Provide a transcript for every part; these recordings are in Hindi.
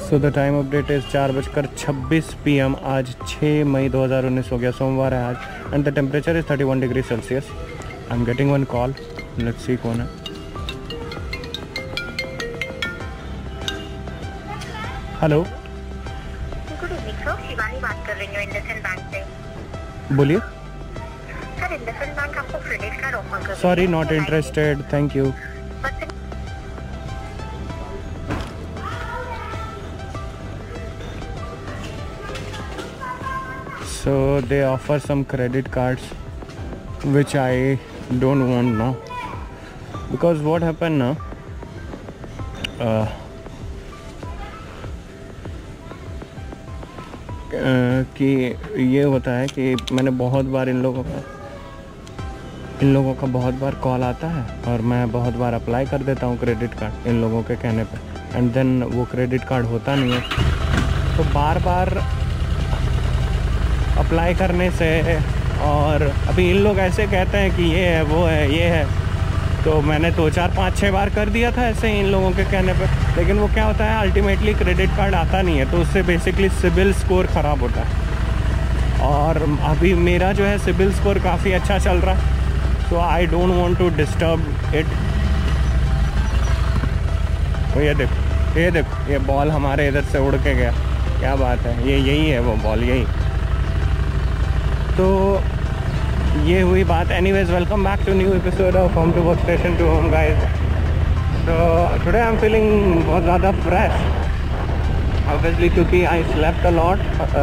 So the time update is 4:26 PM। आज 6 मई 2019 हो गया, सोमवार है आज। And the temperature is 31 degree Celsius. I am getting one call, let's see कौन है। Hello, good evening sir, Shivani बात कर रही हूँ इंडसइंड बैंक से। बोलिए। सर इंडसइंड बैंक आपको क्रेडिट कार्ड ऑफर कर रही है। Sorry, not interested, thank you. So they offer some credit cards which I don't want now, because what happened now, कि ये होता है कि मैंने बहुत बार इन लोगों का बहुत बार कॉल आता है और मैं बहुत बार अप्लाई कर देता हूँ क्रेडिट कार्ड इन लोगों के कहने पे, एंड देन वो क्रेडिट कार्ड होता नहीं है। तो बार बार अप्लाई करने से, और अभी इन लोग ऐसे कहते हैं कि ये है वो है ये है, तो मैंने 2 4 5 6 बार कर दिया था ऐसे इन लोगों के कहने पे, लेकिन वो क्या होता है अल्टीमेटली क्रेडिट कार्ड आता नहीं है, तो उससे बेसिकली सिबिल स्कोर ख़राब होता है। और अभी मेरा जो है सिबिल स्कोर काफ़ी अच्छा चल रहा है, so I don't want to disturb it. तो ये देखो ये बॉल हमारे इधर से उड़ के गया, क्या बात है, ये यही है वो बॉल, यही। तो ये हुई बात। Anyways, welcome back to new episode of home to work station to home guys. So today I am feeling बहुत ज़्यादा फ्रेश, ऑब्वियसली क्योंकि आई स्लेप्ट अ लॉट।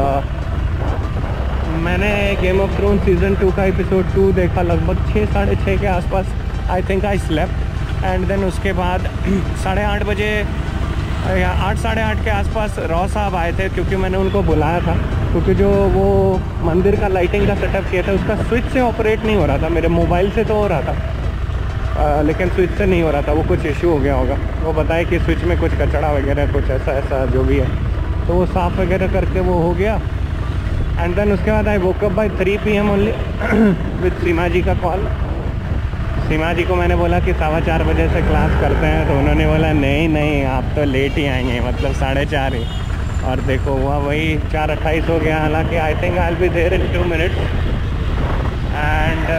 मैंने गेम ऑफ थ्रोन सीज़न 2 का एपिसोड 2 देखा लगभग 6 साढ़े 6 के आसपास, I think I slept. And then उसके बाद 8:30 बजे या 8 साढ़े 8 के आसपास रॉ साहब आए थे, क्योंकि मैंने उनको बुलाया था, क्योंकि जो वो मंदिर का लाइटिंग का सेटअप किया था उसका स्विच से ऑपरेट नहीं हो रहा था। मेरे मोबाइल से तो हो रहा था, लेकिन स्विच से नहीं हो रहा था, वो कुछ इशू हो गया होगा। वो बताए कि स्विच में कुछ कचरा वगैरह कुछ ऐसा जो भी है, तो वो साफ़ वगैरह करके वो हो गया। एंड देन उसके बाद I woke up by 3 PM only with Seema ji का कॉल। सीमा जी को मैंने बोला कि 4:15 बजे से क्लास करते हैं, तो उन्होंने बोला नहीं आप तो लेट ही आएंगे, मतलब 4:30 ही। और देखो हुआ वही 4:28 हो गया। हालांकि I think I will be there in 2 minutes. And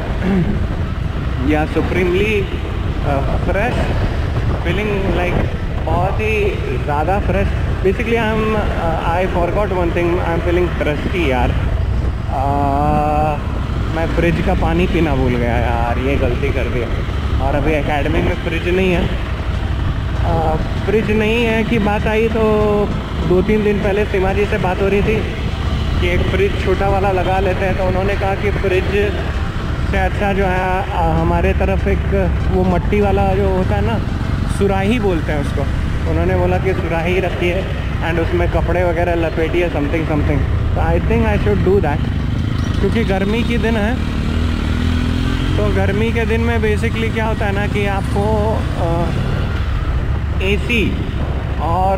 या सुप्रीमली फ्रेश, फीलिंग लाइक बहुत ही ज़्यादा फ्रेश। Basically I forgot one thing, I am feeling thirsty यार। मैं फ्रिज का पानी पीना भूल गया यार, ये गलती कर दिया। और अभी एकेडमी में फ्रिज नहीं है। फ्रिज नहीं है कि बात आई तो 2-3 दिन पहले सीमा जी से बात हो रही थी कि एक फ्रिज छोटा वाला लगा लेते हैं, तो उन्होंने कहा कि फ्रिज से अच्छा जो है हमारे तरफ एक वो मट्टी वाला जो होता है ना, सुराही बोलते हैं उसको, उन्होंने बोला कि सुराही रखिए एंड उसमें कपड़े वगैरह लपेटिए समथिंग। तो I think I should do that, क्योंकि गर्मी के दिन है। तो गर्मी के दिन में बेसिकली क्या होता है ना कि आपको AC और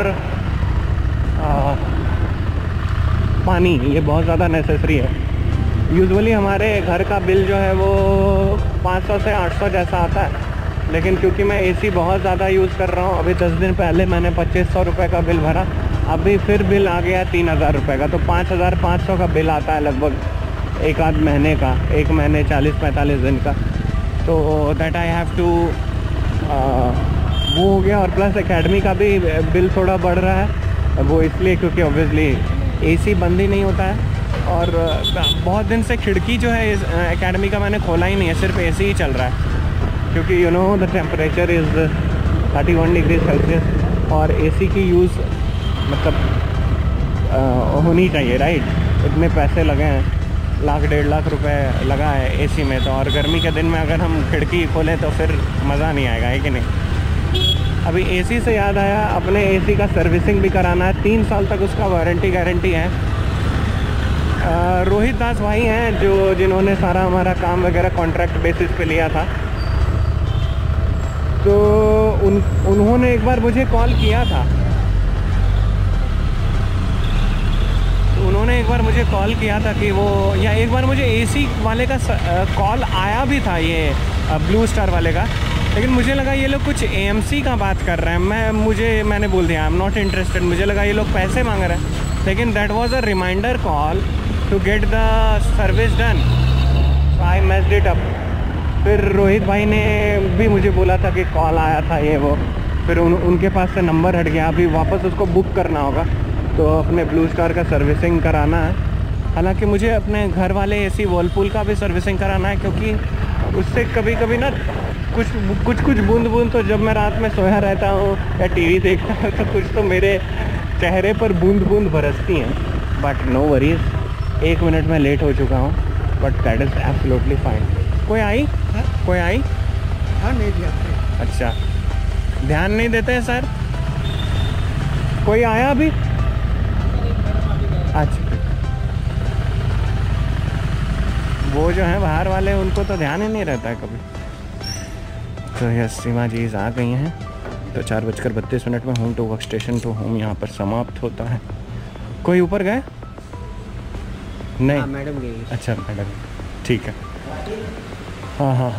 पानी ये बहुत ज़्यादा नेसेसरी है। यूजुअली हमारे घर का बिल जो है वो 500 से 800 जैसा आता है, लेकिन क्योंकि मैं AC बहुत ज़्यादा यूज़ कर रहा हूँ, अभी 10 दिन पहले मैंने 2500 रुपये का बिल भरा, अभी फिर बिल आ गया 3000 रुपये का, तो 5500 का बिल आता है लगभग एक आध महीने का, एक महीने 40-45 दिन का। तो दैट आई हैव टू वो हो गया। और प्लस एकेडमी का भी बिल थोड़ा बढ़ रहा है, वो इसलिए क्योंकि ऑब्वियसली AC बंद ही नहीं होता है। और बहुत दिन से खिड़की जो है इस एकेडमी का मैंने खोला ही नहीं है, सिर्फ AC ही चल रहा है, क्योंकि you know the temperature is 31 degree Celsius, और AC की यूज़ मतलब होनी चाहिए, राइट। इतने पैसे लगे हैं, 1-1.5 लाख रुपए लगा है AC में, तो और गर्मी के दिन में अगर हम खिड़की खोलें तो फिर मज़ा नहीं आएगा, है कि नहीं। अभी AC से याद आया, अपने AC का सर्विसिंग भी कराना है, 3 साल तक उसका वारंटी गारंटी है। रोहित दास भाई हैं जिन्होंने सारा हमारा काम वगैरह कॉन्ट्रैक्ट बेसिस पे लिया था, तो उन्होंने एक बार मुझे कॉल किया था। उन्होंने एक बार मुझे कॉल किया था कि वो, या एक बार मुझे AC वाले का कॉल आया भी था, ये ब्लू स्टार वाले का, लेकिन मुझे लगा ये लोग कुछ AMC का बात कर रहे हैं। मैंने बोल दिया आई एम नॉट इंटरेस्टेड। मुझे लगा ये लोग पैसे मांग रहे हैं, लेकिन that was a reminder call to get the service done. So I messed it up. फिर रोहित भाई ने भी मुझे बोला था कि कॉल आया था ये वो, फिर उनके पास से नंबर हट गया। अभी वापस उसको बुक करना होगा, तो अपने ब्लू स्टार का सर्विसिंग कराना है। हालांकि मुझे अपने घर वाले AC वर्लपूल का भी सर्विसिंग कराना है, क्योंकि उससे कभी कभी ना कुछ बूंद तो जब मैं रात में सोया रहता हूँ या TV देखता हूँ तो कुछ तो मेरे चेहरे पर बूंद बरसती हैं। बट नो वरीज, 1 मिनट में लेट हो चुका हूँ, but that is absolutely fine. कोई आई? कोई आई? हाँ, नहीं दिया। अच्छा, ध्यान नहीं देते हैं सर? कोई आया अभी? अच्छा, वो जो है बाहर वाले, उनको तो ध्यान ही नहीं रहता है कभी। तो यस, सीमा जी आ गई हैं। तो 4:32 में home to work station to home यहाँ पर समाप्त होता है। कोई ऊपर गए? नहीं, मैडम गई। अच्छा मैडम, ठीक है। हाँ।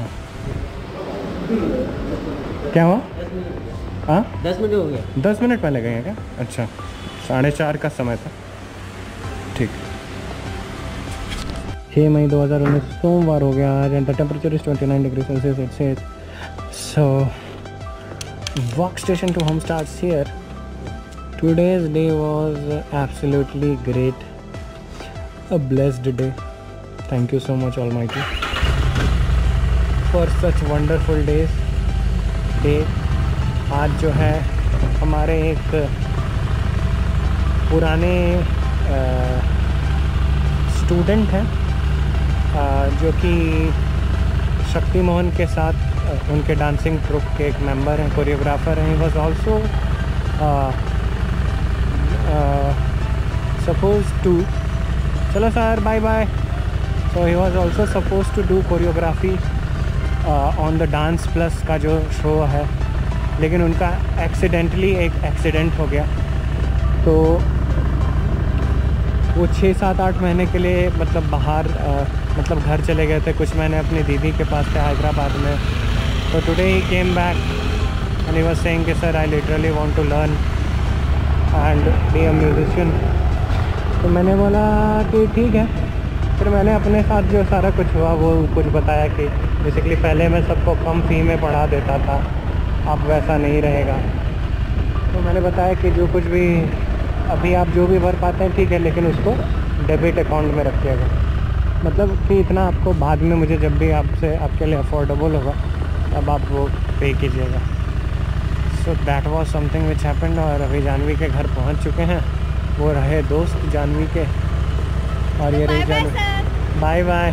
क्या हुआ? हाँ, 10 मिनट हो गया। 10 मिनट पहले गए हैं क्या? अच्छा, 4:30 का समय था। ठीक। 6 मई 2019 सोमवार हो गया आज, and the temperature is 29 degree Celsius it says. So work station to home starts here. Today's day was absolutely great, a blessed day. Thank you so much Almighty for such wonderful days. आज जो है हमारे एक पुराने स्टूडेंट हैं जो कि शक्ति मोहन के साथ उनके डांसिंग ट्रुप के एक मेंबर हैं, कोरियोग्राफर हैं। He was also supposed to, चलो sir bye bye. So he was also suppose to do choreography on the dance plus का जो शो है, लेकिन उनका एक्सीडेंटली एक एक्सीडेंट हो गया। तो वो 6, 7, 8 महीने के लिए मतलब बाहर मतलब घर चले गए थे। कुछ महीने अपनी दीदी के पास थे हैदराबाद में। तो today he came back and he was saying कि sir I literally want to learn and be a musician. तो मैंने बोला कि ठीक है। फिर मैंने अपने साथ जो सारा कुछ हुआ वो कुछ बताया कि बेसिकली पहले मैं सबको कम फ़ी में पढ़ा देता था, अब वैसा नहीं रहेगा। तो मैंने बताया कि जो कुछ भी अभी आप जो भी भर पाते हैं ठीक है, लेकिन उसको डेबिट अकाउंट में रखिएगा। मतलब कि इतना आपको बाद में मुझे जब भी आपसे आपके लिए अफोर्डेबल होगा तब आप वो पे कीजिएगा। So that was something which happened. और अभी जानवी के घर पहुंच चुके हैं। वो रहे दोस्त जानवी के, और ये रही Janvi. Bye bye.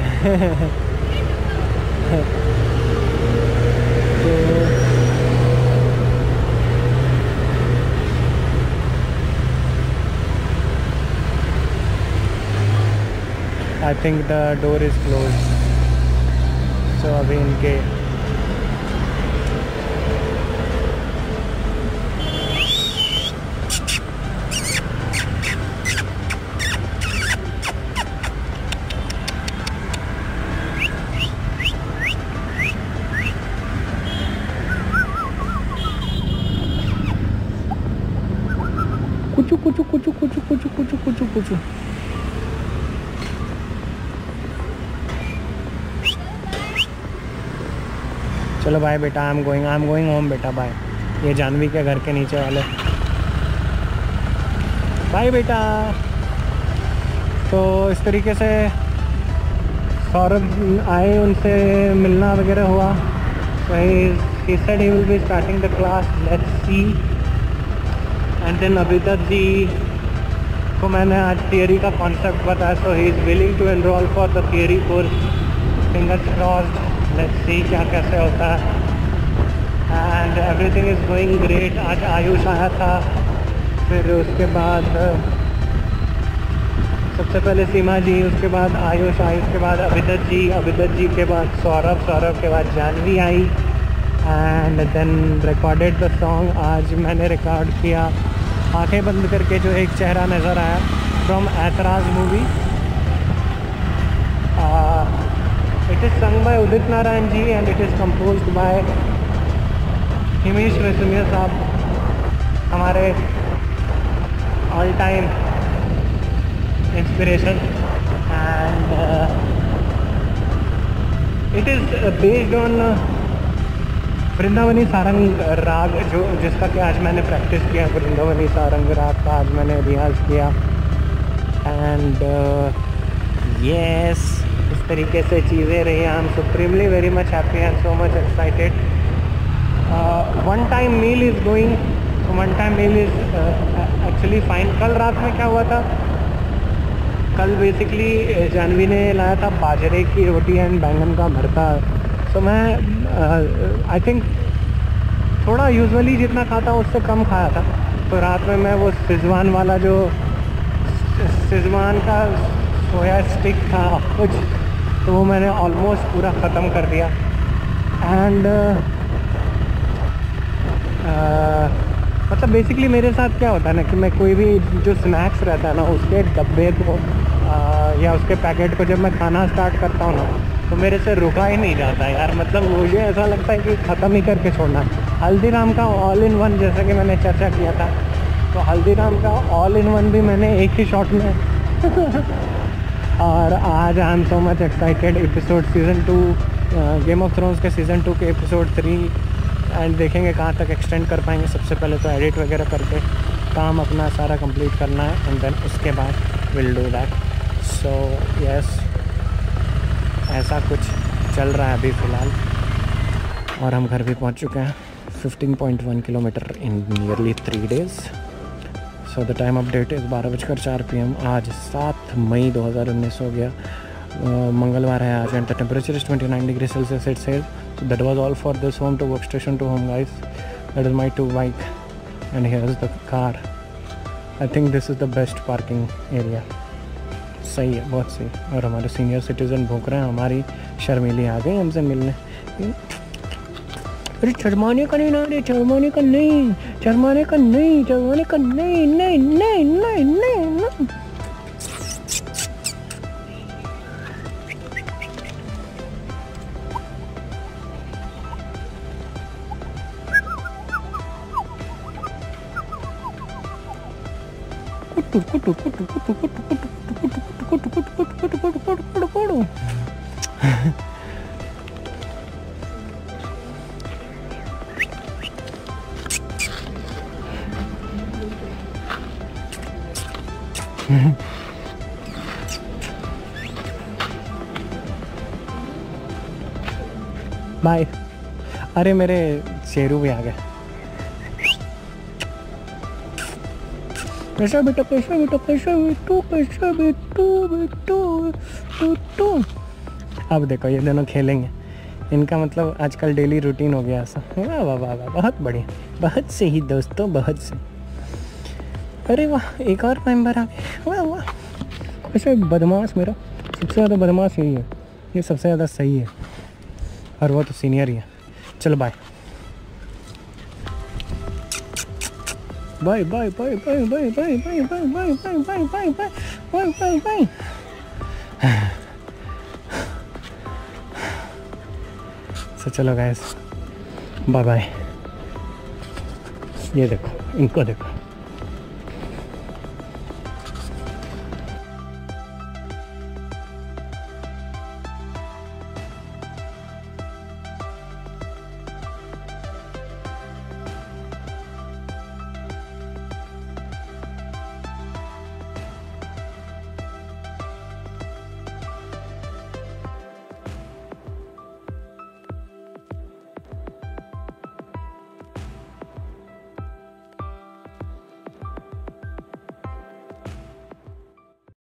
I think the door is closed. So अभी इनके कुचू कुचू कुचू कुचू कुचू कुचू कुचू कुचू। चलो बाय बेटा, आई एम गोइंग होम बेटा, बाय। ये जानवी के घर के नीचे वाले, बाय बेटा। तो इस तरीके से सौरभ आए, उनसे मिलना वगैरह हुआ। तो he said he will be starting the class, let's see। And then Abhidatt ji को मैंने आज थियरी का कॉन्सेप्ट बताया। So he is willing to enroll for the theory course. Fingers crossed, let's see क्या कैसे होता है। And everything is going great. आज आयुष आया था, फिर उसके बाद सबसे पहले सीमा जी, उसके बाद आयुष के बाद अभिदत्त जी के बाद सौरभ के बाद जानवी आई। And then recorded the song. आज मैंने रिकॉर्ड किया आंखें बंद करके जो एक चेहरा नज़र आया from Aitraaz movie. It is sung by Udit Narayan ji and it is composed by Himesh Reshammiya साहब हमारे all time inspiration and it is based on Vrindavani Sarang raag, जो जिसका कि आज मैंने प्रैक्टिस किया। वृंदावनी सारंग राग का आज मैंने रियाज किया एंड यस, इस तरीके से चीज़ें रही। I am supremely very much happy and so much excited. One time meal is going, one time meal is actually fine. कल रात में क्या हुआ था, कल बेसिकली जानवी ने लाया था बाजरे की रोटी एंड बैंगन का भरता। तो मैं आई थिंक थोड़ा यूजुअली जितना खाता हूँ उससे कम खाया था। तो रात में मैं वो सिजवान वाला, जो सिजवान का सोया स्टिक था कुछ, तो वो मैंने ऑलमोस्ट पूरा ख़त्म कर दिया। एंड मतलब बेसिकली मेरे साथ क्या होता है ना कि मैं कोई भी जो स्नैक्स रहता है ना, उसके डब्बे को या उसके पैकेट को जब मैं खाना स्टार्ट करता हूँ ना, तो मेरे से रुका ही नहीं जाता यार। मतलब मुझे ऐसा लगता है कि ख़त्म ही करके छोड़ना। हल्दीराम का ऑल इन वन, जैसे कि मैंने चर्चा किया था, तो हल्दीराम का ऑल इन वन भी मैंने एक ही शॉट में और आज I am so much excited. Episode season 2 game of thrones के सीज़न 2 के एपिसोड 3 एंड देखेंगे कहाँ तक एक्सटेंड कर पाएंगे। सबसे पहले तो एडिट वगैरह करके काम अपना सारा कंप्लीट करना है एंड देन उसके बाद will do that. So yes, ऐसा कुछ चल रहा है अभी फ़िलहाल। और हम घर भी पहुंच चुके हैं 15.1 kilometre in nearly 3 days। So the time update is 12:04 PM। आज 7 मई 2019 हो गया, मंगलवार है आज। And the temperature is 29 degree Celsius it says. So that was all for this home to work station to home guys. That is my 2 bike and here is the car. I think this is the best parking area. सही है, बहुत सही। और हमारे सीनियर सिटीज़न भूख रहे हैं, हमारी शर्मीली आ गई हमसे मिलने। अरे शर्माने का नहीं ना, अरे शर्माने का नहीं, शर्माने का नहीं, शर्माने का नहीं, नहीं नहीं नहीं नहीं नहीं। बाय। अरे मेरे शेरू भी आ गए। पैसा बेटा, पैसा बेटा, पैसा बेटू, पैसा बेटू, बेटू बेटू। अब देखो ये दोनों खेलेंगे, इनका मतलब आजकल डेली रूटीन हो गया ऐसा। वाह वाह वाह वाह, बहुत बढ़िया, बहुत सही दोस्तों, बहुत सही। अरे वाह, एक और मेंबर आ गए, वाह वाह। वैसे बदमाश मेरा सबसे ज़्यादा बदमाश यही है, ये सबसे ज़्यादा सही है और वो तो सीनियर ही है। चलो bye bye bye bye bye bye bye bye bye bye bye bye bye bye bye bye. So चलो गाइस, बाय बाय। ये देखो, इनको देखो।